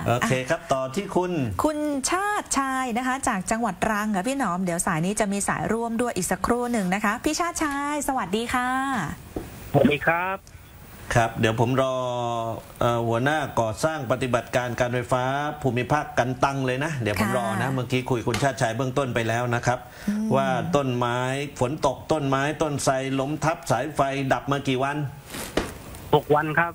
โอเคครับต่อที่คุณชาติชายนะคะจากจังหวัดตรังค่ะพี่หนอมเดี๋ยวสายนี้จะมีสายร่วมด้วยอีกสักครู่หนึ่งนะคะพี่ชาติชายสวัสดีค่ะสวัสดีครับครับเดี๋ยวผมรอหัวหน้าก่อสร้างปฏิบัติการการไฟฟ้าภูมิภาคกันตังเลยนะเดี๋ยวผมรอนะเมื่อกี้คุยคุณชาติชายเบื้องต้นไปแล้วนะครับว่าต้นไม้ฝนตกต้นไม้ต้นไทรล้มทับสายไฟดับมากี่วัน 6 วันครับ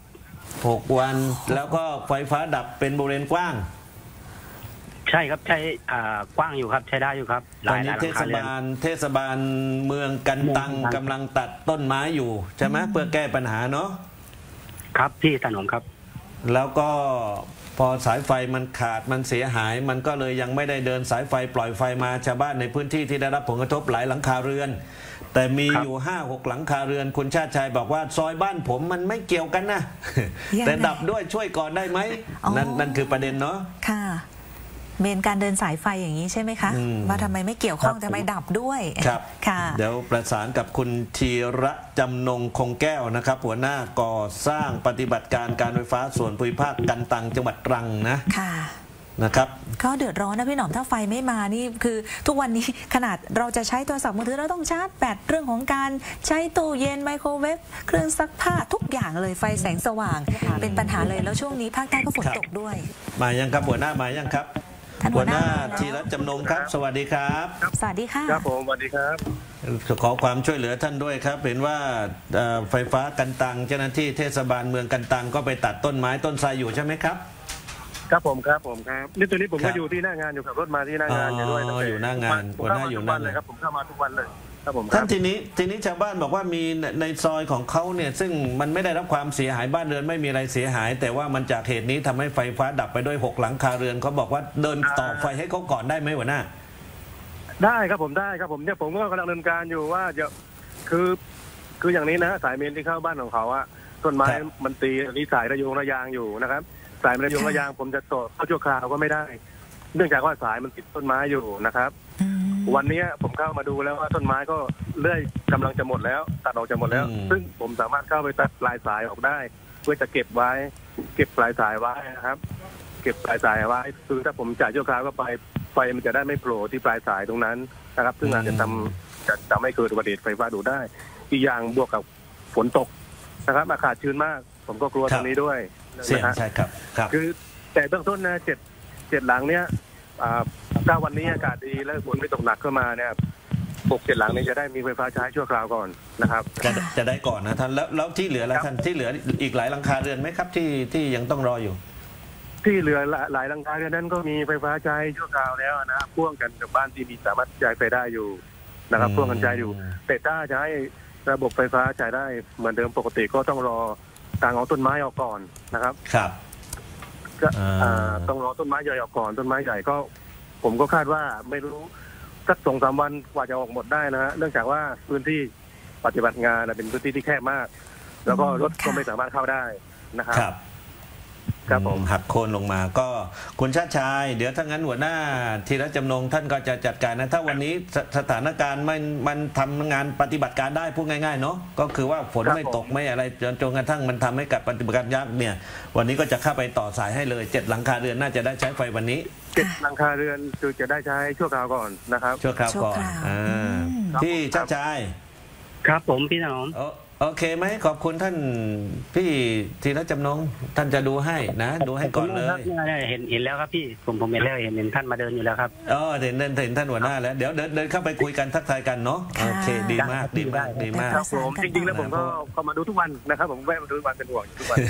6 วันแล้วก็ไฟฟ้าดับเป็นบริเวณกว้างใช่ครับใช้กว้างอยู่ครับใช้ได้อยู่ครับตอนนี้เทศบาลเมืองกันตังกำลังตัดต้นไม้อยู่ใช่ไหมเพื่อแก้ปัญหาเนาะครับพี่ถนอมครับแล้วก็พอสายไฟมันขาดมันเสียหายมันก็เลยยังไม่ได้เดินสายไฟปล่อยไฟมาชาวบ้านในพื้นที่ที่ได้รับผลกระทบหลายหลังคาเรือนแต่มีอยู่5-6 หลังคาเรือนคุณชาติชายบอกว่าซอยบ้านผมมันไม่เกี่ยวกันนะแต่ดับด้วยช่วยก่อนได้ไหมนั่นคือประเด็นเนาะค่ะเมนการเดินสายไฟอย่างนี้ใช่ไหมคะว่าทำไมไม่เกี่ยวข้องทำไมดับด้วยครับค่ะเดี๋ยวประสานกับคุณธีระจำนงคงแก้วนะครับหัวหน้าก่อสร้างปฏิบัติการการไฟฟ้าส่วนภูมิภาคกันตังจังหวัดตรังนะค่ะนะครับก็เดือดร้อนนะพี่หนอมถ้าไฟไม่มานี่คือทุกวันนี้ขนาดเราจะใช้โทรศัพท์มือถือเราต้องชาร์จแบตเรื่องของการใช้ตู้เย็นไมโครเวฟเครื่องซักผ้าทุกอย่างเลยไฟแสงสว่างเป็นปัญหาเลยแล้วช่วงนี้ภาคใต้ก็ฝนตกด้วยมายังครับหัวหน้ามายังครับหัวหน้าธีรจำนงครับสวัสดีครับสวัสดีค่ะครับผมสวัสดีครับขอความช่วยเหลือท่านด้วยครับเห็นว่าไฟฟ้ากันตังเจ้าหน้าที่เทศบาลเมืองกันตังก็ไปตัดต้นไม้ต้นไทรอยู่ใช่ไหมครับครับผมครับนี่ตัวนี้ผมก็อยู่ที่หน้างานอยู่ขับรถมาที่หน้างานอยู่ด้วยอยู่หน้างานหัวหน้าอยู่นั่นเลยครับผมเข้ามาทุกวันเลยท่านทีนี้ชาวบ้านบอกว่ามีในซอยของเขาเนี่ยซึ่งมันไม่ได้รับความเสียหายบ้านเรือนไม่มีอะไรเสียหายแต่ว่ามันจากเหตุนี้ทำให้ไฟฟ้าดับไปด้วย6 หลังคาเรือนเขาบอกว่าเดินต่อไฟให้เขาก่อนได้ไหมหัวหน้าได้ครับผมได้ครับผมเนี่ยผมก็กำลังดำเนินการอยู่ว่าจะคืออย่างนี้นะสายเมนที่เข้าบ้านของเขาอะต้นไม้มันตีอันนี้สายระโยงระยางอยู่นะครับสายระโยงระยางผมจะต่อเข้าชั่วคราวก็ไม่ได้เนื่องจากว่าสายมันติดต้นไม้อยู่นะครับวันนี้ผมเข้ามาดูแล้วว่าต้นไม้ก็เลื่อยกำลังจะหมดแล้วตัดออกจะหมดแล้วซึ่งผมสามารถเข้าไปตัดปลายสายออกได้เพื่อจะเก็บปลายสายไว้นะครับเก็บปลายสายไว้คือถ้าผมจ่ายชั่วคราวก็ไปไฟมันจะได้ไม่โผล่ที่ปลายสายตรงนั้นนะครับซึ่งอาจจะทำให้เกิดอุบัติเหตุไฟฟ้าดูได้อีกอย่างบวกกับฝนตกนะครับอากาศชื้นมากผมก็กลัวตรงนี้ด้วยใช่ครับคือแต่เบื้องต้นนะ7 หลังเนี้ยถ้าวันนี้อากาศดีแล้วฝนไม่ตกหนักเข้ามาเนี่ย6-7 หลังนี้จะได้มีไฟฟ้าใช้ชั่วคราวก่อนนะครับจะได้ก่อนนะท่านแล้วที่เหลือแล้วท่านที่เหลืออีกหลายหลังคาเรือนไหมครับที่ยังต้องรออยู่ที่เหลือหลายหลังคาเรือนนั้นก็มีไฟฟ้าใช้ชั่วคราวแล้วนะพ่วงกันกับบ้านที่มีสามารถจ่ายไฟได้อยู่นะครับพ่วงกันใช้อยู่แต่ถ้าจะให้ระบบไฟฟ้าจ่ายได้เหมือนเดิมปกติก็ต้องรอทางเอาต้นไม้ออกก่อนนะครับครับต้องรอต้นไม้ใหญ่ออกก่อนต้นไม้ใหญ่ก็ผมก็คาดว่าไม่รู้สัก2-3 วันกว่าจะออกหมดได้นะฮะเนื่องจากว่าพื้นที่ปฏิบัติงานเป็นพื้นที่ที่แคบมากแล้วก็รถก็ไม่สามารถเข้าได้นะครับครับผมหักโค่นลงมาก็คุณชาติชายเดี๋ยวถ้างั้นหัวหน้าธีรจำนงท่านก็จะจัดการนะถ้าวันนี้สถานการณ์มันทำงานปฏิบัติการได้พูดง่ายๆเนาะก็คือว่าฝนไม่ตกไม่อะไรจนกระทั่งมันทำให้กับปฏิบัติการยากเนี่ยวันนี้ก็จะเข้าไปต่อสายให้เลย7 หลังคาเรือนน่าจะได้ใช้ไฟวันนี้ 7 หลังคาเรือนคือจะได้ใช้ชั่วคราวก่อนนะครับชั่วคราวก่อนที่ชาติชายครับผมพี่น้องโอเคไหมขอบคุณท่านพี่ธีรจำนงท่านจะดูให้นะดูให้ก่อนเลยเห็นแล้วครับพี่ผมเห็นแล้วเห็นท่านมาเดินอยู่แล้วครับเห็นท่านหัวหน้าแล้วเดี๋ยวเดินเข้าไปคุยกันทักทายกันเนาะโอเคดีมากครับผมจริงๆแล้วผมก็มาดูทุกวันนะครับผมแวะมาดูทุกวันเป็นห่วงทุกวัน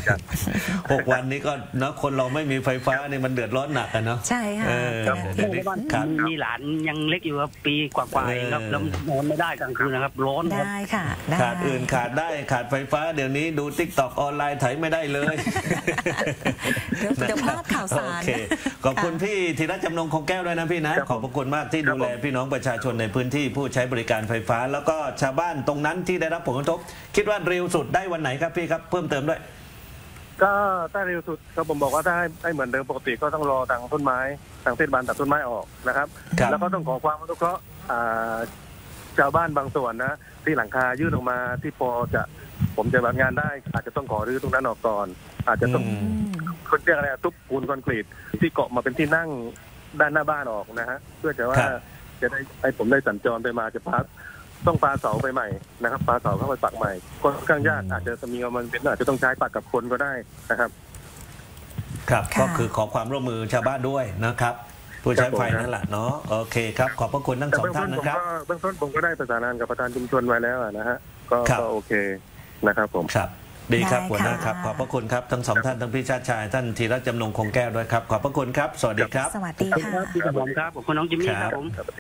6 วันนี้ก็เนาะคนเราไม่มีไฟฟ้าเนี่ยมันเดือดร้อนหนักกันเนาะใช่ค่ะมีหลานยังเล็กอยู่ครับปีกว่าๆเองครับแล้วนอนไม่ได้กลางคืนนะครับร้อนได้ค่ะขาดอื่นขาดได้ขาดไฟฟ้าเดี๋ยวนี้ดู TikTok ออนไลน์ไถไม่ได้เลยเดี๋ยวพลาดข่าวสารขอบคุณพี่ธีรจำนงคงแก้วด้วยนะพี่นะขอบพระคุณมากที่ดูแลพี่น้องประชาชนในพื้นที่ผู้ใช้บริการไฟฟ้าแล้วก็ชาวบ้านตรงนั้นที่ได้รับผลกระทบคิดว่าเร็วสุดได้วันไหนครับพี่ครับเพิ่มเติมด้วยก็ถ้าเร็วสุดก็ผมบอกว่าถ้าให้เหมือนเดิมปกติก็ต้องรอทางต้นไม้ทางเทศบาลตัดต้นไม้ออกนะครับแล้วก็ต้องขอความอนุเคราะห์ชาวบ้านบางส่วนนะที่หลังคายื่นออกมาที่พอจะผมจะรับงานได้อาจจะต้องขอรื้อตรงนั้นออกก่อนอาจจะต้องคนเรียกอะไรทุบปูนคอนกรีตที่เกาะมาเป็นที่นั่งด้านหน้าบ้านออกนะฮะเพื่อจะว่าจะได้ให้ผมได้สัญจรไปมาจะพักต้องปาเสาไปใหม่นะครับปาเสาเข้าไปปักใหม่ก็ค่อนข้างยากอาจจะมีมันเป็นอาจจะต้องใช้ปักกับคนก็ได้นะครับครับก็คือขอความร่วมมือชาวบ้านด้วยนะครับผู้ใช้ไฟนั่นแหละเนาะโอเคครับขอบพระคุณทั้งสองท่านนะครับเบื้องต้นผมก็ได้ประสานงานกับประธานชุมชนไว้แล้วนะฮะก็โอเคนะครับผมครับดีครับหัวหน้าครับขอบพระคุณครับทั้งสองท่านทั้งพี่ชาติชายท่านธีรจำนงคงแก้วด้วยครับขอบพระคุณครับสวัสดีครับสวัสดีค่ะพี่กระผมครับผมคุณน้องจิมมี่ครับผม